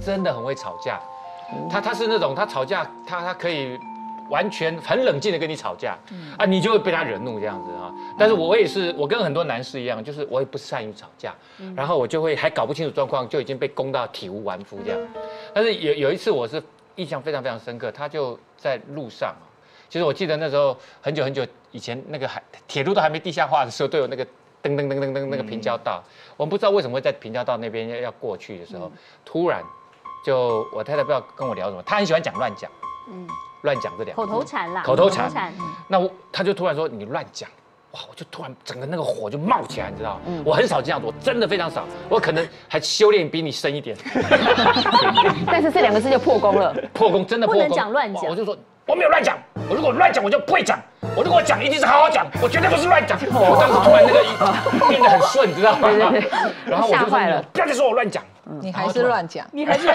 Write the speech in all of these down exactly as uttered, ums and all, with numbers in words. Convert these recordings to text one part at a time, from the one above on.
真的很会吵架，他他是那种他吵架他他可以。完全很冷静的跟你吵架，啊，你就会被他惹怒这样子啊。但是我也是，我跟很多男士一样，就是我也不善于吵架，然后我就会还搞不清楚状况，就已经被攻到体无完肤这样。但是有有一次我是印象非常非常深刻，他就在路上啊，其实我记得那时候很久很久以前，那个还铁路都还没地下化的时候，都有那个噔噔噔噔噔那个平交道，我们不知道为什么会在平交道那边要要过去的时候，突然就我太太不知道跟我聊什么，她很喜欢讲乱讲，嗯。乱讲这两个口头禅啦， 口头禅。那我他就突然说你乱讲，哇！我就突然整个那个火就冒起来，你知道？我很少这样，我真的非常少，我可能还修炼比你深一点。 但是这两个字就破功了， 破功真的破功。 不能讲乱讲， 我就说我没有乱讲，我如果乱讲我就不会讲，我如果讲一定是好好讲，我绝对不是乱讲。我当时突然那个变得很顺，你知道吗？然后我就说不要再说我乱讲。 你还是乱讲， 你还是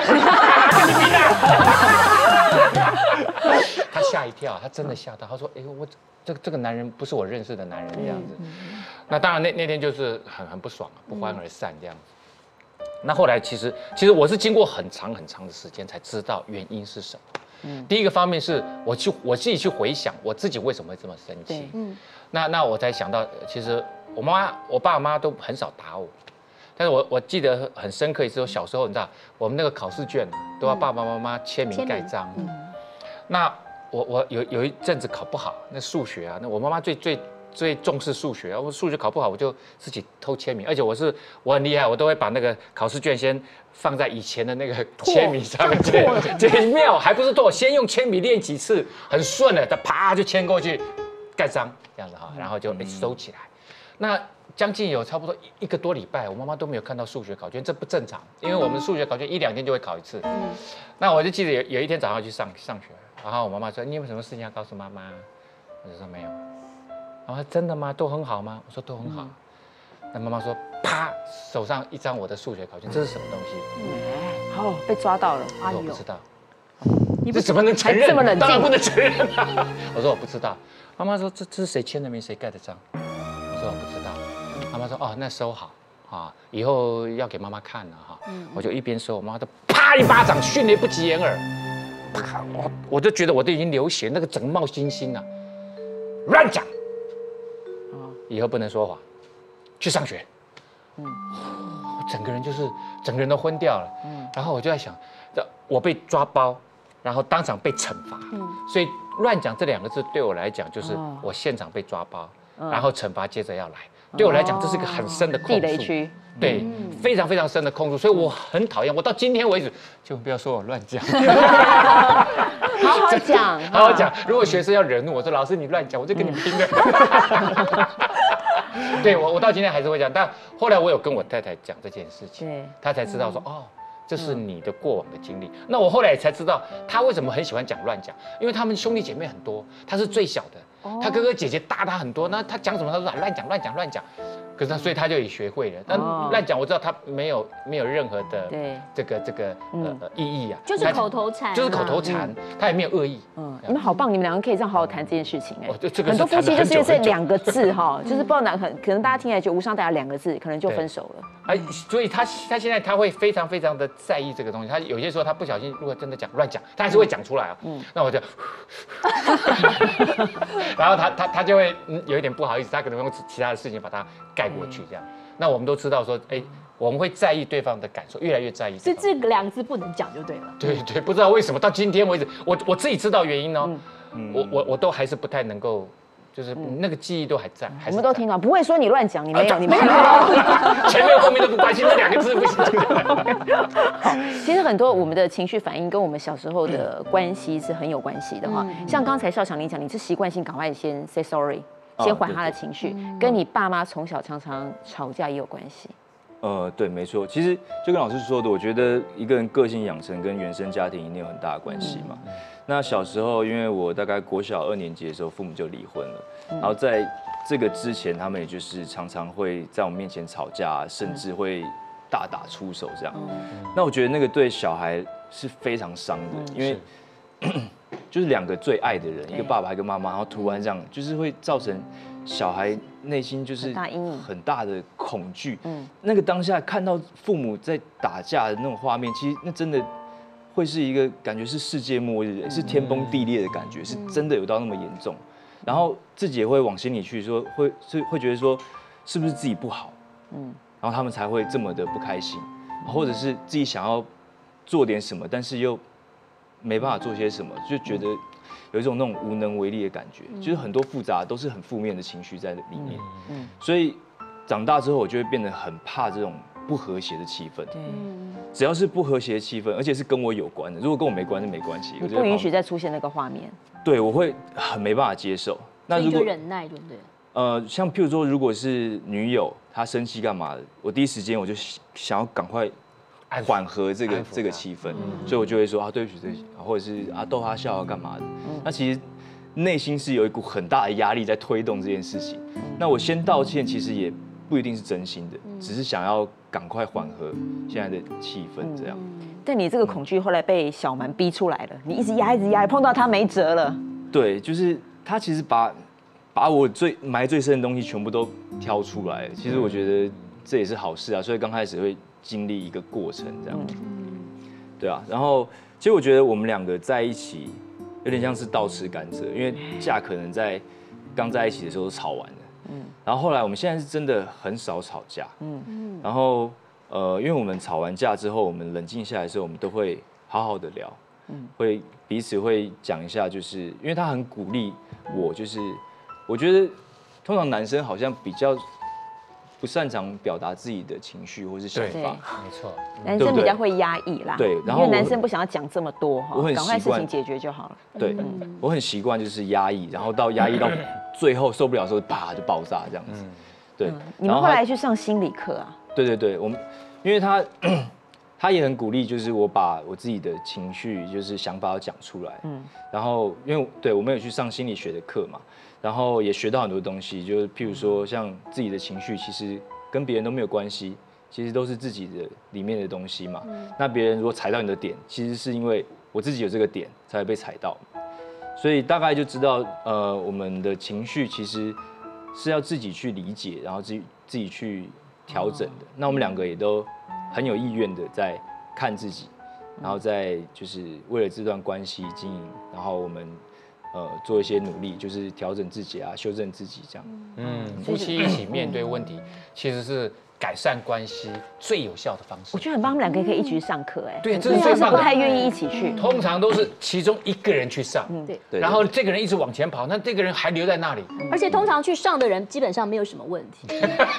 他吓一跳，他真的吓到，他说：“哎，我这个这个男人不是我认识的男人这样子。”那当然那那天就是很很不爽，不欢而散这样子。那后来其实其实我是经过很长很长的时间才知道原因是什么。第一个方面是我去我自己去回想我自己为什么会这么生气。嗯，那那我才想到，其实我妈我爸妈都很少打我。但是我我记得很深刻一次，我小时候你知道，我们那个考试卷都要爸爸妈妈签名盖章。嗯，那我我有有一阵子考不好，那数学啊，那我妈妈最最最重视数学，我数学考不好，我就自己偷签名，而且我是我很厉害，我都会把那个考试卷先放在以前的那个签名上面，这没有，还不是错，先用铅笔练几次，很顺的，他啪就签过去，盖章这样子哈，然后就收起来。那将近有差不多一个多礼拜，我妈妈都没有看到数学考卷，这不正常，因为我们数学考卷一两天就会考一次。嗯，那我就记得有有一天早上去上上学，然后我妈妈说：“你有什么事情要告诉妈妈？”我就说：“没有。”然后说：“真的吗？都很好吗？”我说：“都很好。”那妈妈说：“啪，手上一张我的数学考卷，这是什么东西？” 嗯，好，被抓到了。 我说：“我不知道。”你这怎么能承认？ 这么冷静， 当然不能承认啊！我说：“我不知道。”妈妈说：“这这是谁签的名？谁盖的章？”我说：“我不知道。”妈妈说：“哦，那收好啊，以后要给妈妈看了哈。”我就一边收，我妈就啪一巴掌，迅雷不及掩耳，啪！我我就觉得我都已经流血，那个整个冒星星了，乱讲，以后不能说谎，去上学。嗯，我整个人就是整个人都昏掉了。嗯，然后我就在想，我被抓包，然后当场被惩罚。嗯，所以乱讲这两个字对我来讲，就是我现场被抓包，然后惩罚接着要来。对我来讲，这是一个很深的控诉， 地雷区， 对，非常非常深的控诉，所以我很讨厌。我到今天为止，就不要说我乱讲， 好好讲， 好好讲。如果学生要惹怒我说老师你乱讲，我就跟你拼了。对我，我到今天还是会讲，但后来我有跟我太太讲这件事情，她才知道说哦。这是你的过往的经历。那我后来才知道，他为什么很喜欢讲乱讲，因为他们兄弟姐妹很多，他是最小的，他哥哥姐姐大他很多，那他讲什么他说乱讲乱讲乱讲，可是他所以他就也学会了。但乱讲我知道他没有没有任何的这个这个呃意义啊， 就是口头禅， 就是口头禅，他也没有恶意。 嗯，你们好棒，你们两个可以这样好好谈这件事情哎。 这个很多夫妻就是因为这两个字哈，就是不知道哪很可能大家听起来觉得无伤大雅两个字，可能就分手了。 哎，所以他他现在他会非常非常的在意这个东西，他有些时候他不小心如果真的讲乱讲，他还是会讲出来啊。嗯，那我就，然后他他他就会嗯有一点不好意思，他可能用其他的事情把它盖过去这样。那我们都知道说，哎，我们会在意对方的感受，越来越在意。 所以这两个字不能讲就对了。 对对，不知道为什么到今天为止，我我自己知道原因哦，我我我都还是不太能够。就是那个记忆都还在， 我们都听到，不会说你乱讲，你没有，你没有， 前面后面都不关心，这两个字不行。 好，其实很多我们的情绪反应跟我们小时候的关系是很有关系的哈。像刚才少强你讲，你是习惯性赶快先 say sorry， 先缓他的情绪，跟你爸妈从小常常吵架也有关系。 呃，对，没错。其实就跟老师说的，我觉得一个人个性养成跟原生家庭一定有很大的关系嘛。嗯、那小时候，因为我大概国小二年级的时候，父母就离婚了。嗯、然后在这个之前，他们也就是常常会在我面前吵架，甚至会大打出手这样。嗯、那我觉得那个对小孩是非常伤的，因为就是两个最爱的人，一个爸爸一个妈妈，然后突然这样，就是会造成小孩内心就是很大的恐惧。嗯，那个当下看到父母在打架的那种画面，其实那真的会是一个感觉是世界末日，是天崩地裂的感觉，是真的有到那么严重。然后自己也会往心里去说，会是会觉得说，是不是自己不好？嗯，然后他们才会这么的不开心，或者是自己想要做点什么，但是又没办法做些什么，就觉得有一种那种无能为力的感觉，就是很多复杂都是很负面的情绪在里面。嗯，所以长大之后，我就会变得很怕这种不和谐的气氛。对，只要是不和谐的气氛，而且是跟我有关的，如果跟我没关，那没关系。 你不允许再出现那个画面。 对，我会很没办法接受。 那如果忍耐，对不对？ 呃，像譬如说，如果是女友她生气干嘛的，我第一时间我就想要赶快缓和这个这个气氛，所以我就会说啊，对不起，对不起，或者是啊逗她笑啊干嘛的。那其实内心是有一股很大的压力在推动这件事情。那我先道歉，其实也不一定是真心的，只是想要赶快缓和现在的气氛这样。 但你这个恐惧后来被小蛮逼出来了，你一直压，一直压，碰到他没辙了。 对，就是他其实把把我最埋最深的东西全部都挑出来了。其实我觉得这也是好事啊，所以刚开始会经历一个过程这样。对啊，然后其实我觉得我们两个在一起有点像是倒吃甘蔗，因为架可能在刚在一起的时候都吵完了，嗯，然后后来我们现在是真的很少吵架，嗯嗯，然后呃，因为我们吵完架之后，我们冷静下来的时候，我们都会好好的聊，嗯，会彼此会讲一下，就是因为他很鼓励我，就是我觉得通常男生好像比较不擅长表达自己的情绪或是想法， 没错， 男生比较会压抑啦， 对，然后因为男生不想要讲这么多哈，赶快事情解决就好了。 对，我很习惯就是压抑，然后到压抑到最后受不了的时候，啪就爆炸这样子。对， 你们后来去上心理课啊？ 对对对，我们因为他他也很鼓励，就是我把我自己的情绪就是想法要讲出来，嗯，然后因为对我们有去上心理学的课嘛。然后也学到很多东西，就是譬如说，像自己的情绪，其实跟别人都没有关系，其实都是自己的里面的东西嘛。那别人如果踩到你的点，其实是因为我自己有这个点才会被踩到，所以大概就知道，呃，我们的情绪其实是要自己去理解，然后自己自己去调整的。那我们两个也都很有意愿的在看自己，然后在就是为了这段关系经营，然后我们。呃，做一些努力，就是调整自己啊，修正自己这样。 嗯，夫妻一起面对问题，其实是改善关系最有效的方式。 我觉得很棒，他们两个可以一起去上课，哎， 对，这是最棒的。 不太愿意一起去， 通常都是其中一个人去上，对，然后这个人一直往前跑，那这个人还留在那里。 而且通常去上的人基本上没有什么问题，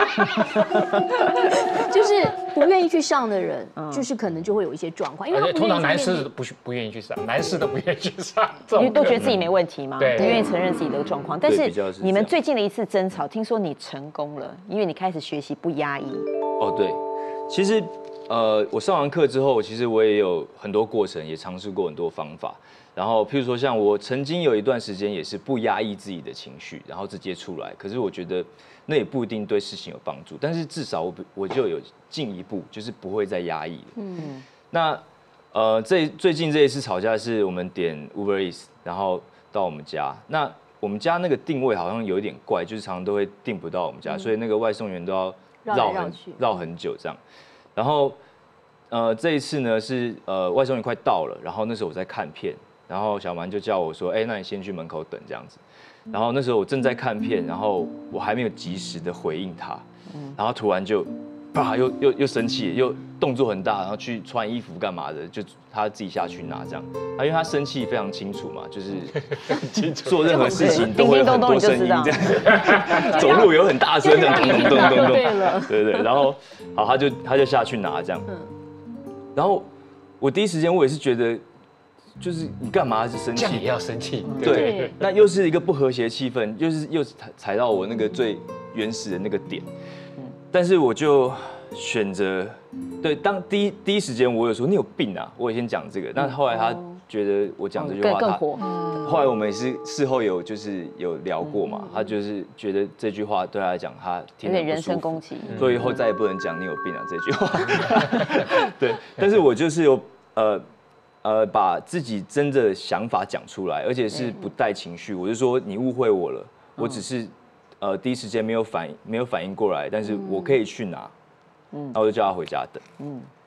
就是不愿意去上的人，就是可能就会有一些状况，因为通常男士不不愿意去上，男士都不愿意去上， 因为都觉得自己没问题嘛，不愿意承认自己的状况。但是你们最近的一次争吵，听说你成功了，因为你开始学习不压抑。 哦，对，其实呃，我上完课之后，其实我也有很多过程，也尝试过很多方法。然后，譬如说，像我曾经有一段时间也是不压抑自己的情绪，然后直接出来。可是我觉得那也不一定对事情有帮助，但是至少我我就有进一步，就是不会再压抑了。嗯，那呃，这最近这一次吵架是我们点 Uber Eats， 然后到我们家。那我们家那个定位好像有一点怪，就是常常都会订不到我们家，嗯、所以那个外送员都要绕很绕很久这样。然后呃，这一次呢是呃外送员快到了，然后那时候我在看片。然后小蛮就叫我说：“哎，那你先去门口等这样子。”然后那时候我正在看片，然后我还没有及时的回应他，然后突然就，啪，又又又生气，又动作很大，然后去穿衣服干嘛的，就他自己下去拿这样。啊，因为他生气非常清楚嘛，就是做任何事情都会有很多声音这样，走路有很大声的咚咚咚咚咚，对对对。然后好，他就他就下去拿这样，然后我第一时间我也是觉得。就是你干嘛是生气？ 这样也要生气？ 对，那又是一个不和谐气氛，又是又踩踩到我那个最原始的那个点。但是我就选择，对，当第一第一时间我有说你有病啊，我也先讲这个。但后来他觉得我讲这句话，他后来我们也是事后有就是有聊过嘛，他就是觉得这句话对他来讲他有点人身攻击， 所以以后再也不能讲你有病啊这句话。对，但是我就是有呃。呃，把自己真的想法讲出来，而且是不带情绪。我就说你误会我了，我只是呃第一时间没有反没有反应过来，但是我可以去拿，嗯，然后我就叫他回家等，嗯，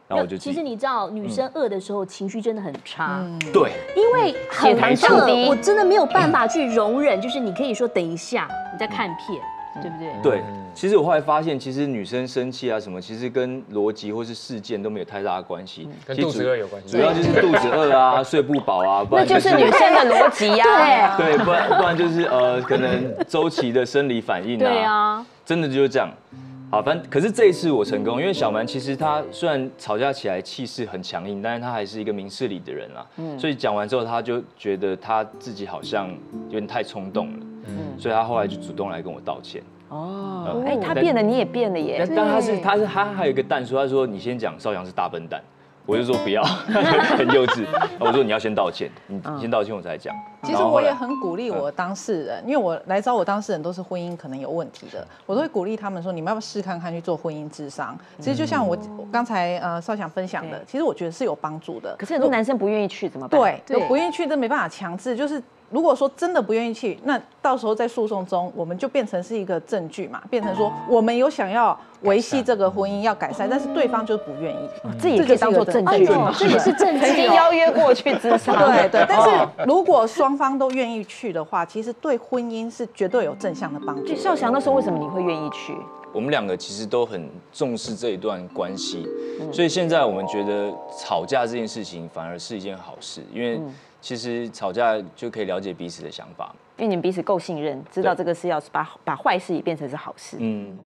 然后我就其实你知道，女生饿的时候情绪真的很差， 对， 因为很血糖降低饿，我真的没有办法去容忍。就是你可以说等一下，你在看片，对不对？ 对，其实我后来发现，其实女生生气啊什么，其实跟逻辑或是事件都没有太大的关系， 跟肚子饿有关系。 主要就是肚子饿啊，睡不饱啊，不然那就是女生的逻辑呀。 对，不然不然就是呃，可能周期的生理反应啊。 对啊， 真的就是这样。好，反正可是这一次我成功，因为小蛮其实他虽然吵架起来气势很强硬，但是他还是一个明事理的人啦。嗯，所以讲完之后，他就觉得他自己好像有点太冲动了。嗯，所以他后来就主动来跟我道歉。 哦，哎，他变了，你也变了耶。 但但他是他是他还有一个蛋说，他说你先讲少阳是大笨蛋。我就说不要，很幼稚。我说你要先道歉，你你先道歉我才讲。 其实我也很鼓励我当事人，因为我来找我当事人都是婚姻可能有问题的，我都会鼓励他们说，你们要不要试看看去做婚姻諮商？其实就像我刚才呃少想分享的，其实我觉得是有帮助的。 可是很多男生不愿意去怎么办？ 对，不愿意去，这没办法强制，就是。如果说真的不愿意去，那到时候在诉讼中，我们就变成是一个证据嘛，变成说我们有想要维系这个婚姻要改善，但是对方就是不愿意， 这也可以当做证据， 这也是证据。 曾经邀约过去咨商， 对对。但是如果双方都愿意去的话，其实对婚姻是绝对有正向的帮助。 少祥那时候为什么你会愿意去？ 我们两个其实都很重视这一段关系，所以现在我们觉得吵架这件事情反而是一件好事，因为其实吵架就可以了解彼此的想法， 因为你们彼此够信任，知道这个是要把把坏事也变成是好事。嗯。